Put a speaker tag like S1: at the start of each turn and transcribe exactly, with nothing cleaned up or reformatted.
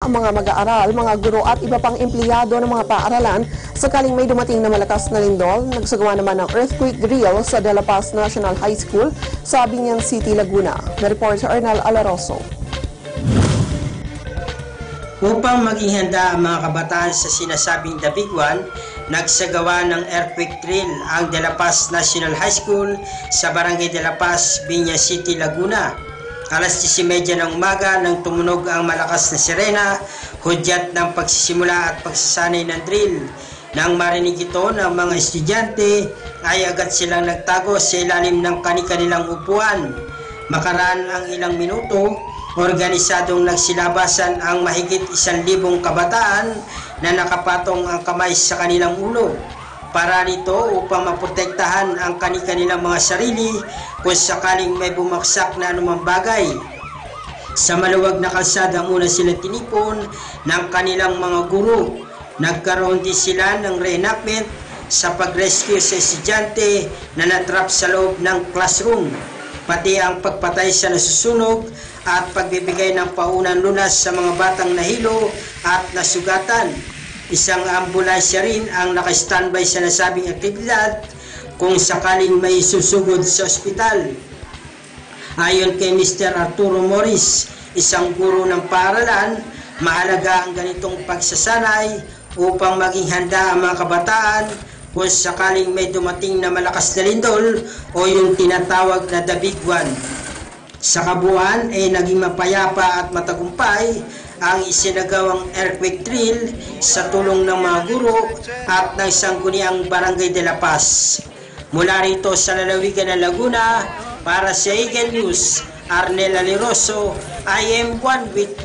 S1: ang mga mag-aaral, mga guro at iba pang empleyado ng mga paaralan sakaling may dumating na malakas na lindol. Nagsagawa naman ng earthquake drill sa Dela National High School sa Biñan City, Laguna. Na-report sa Arnel Aleroso.
S2: Upang maging handa ang mga kabataan sa sinasabing The Big One, nagsagawa ng earthquake drill ang Dela National High School sa Barangay Dela Paz, Biñan City, Laguna. Alas diyes y media ng umaga nang tumunog ang malakas na sirena, hudyat ng pagsisimula at pagsasanay ng drill. Nang marinig ito ng mga estudyante, ay agad silang nagtago sa ilalim ng kani-kanilang upuan. Makaraan ang ilang minuto, organisadong nagsilabasan ang mahigit isang libong kabataan na nakapatong ang kamay sa kanilang ulo. Para nito upang maprotektahan ang kani-kanilang mga sarili kung sakaling may bumaksak na anumang bagay. Sa maluwag na kalsada muna sila tinipon ng kanilang mga guro. Nagkaroon din sila ng reenactment sa pag-rescue sa estudyante na natrap sa loob ng classroom, pati ang pagpatay sa nasusunog at pagbibigay ng paunang lunas sa mga batang nahilo at nasugatan. Isang ambulansya rin ang naka-standby sa nasabing aktibidad kung sakaling may susugod sa ospital. Ayon kay Mister Arturo Morris, isang guro ng paaralan, mahalaga ang ganitong pagsasanay upang maging handa ang mga kabataan kung sakaling may dumating na malakas na lindol o yung tinatawag na The Big One. Sa kabuuan ay naging mapayapa at matagumpay ang isinagawang earthquake drill sa tulong ng mga guro at ng sangguniang Barangay Dela Paz. Mula rito sa lalawigan ng Laguna, para sa Eaglenews, Arnel Aleroso, I am one with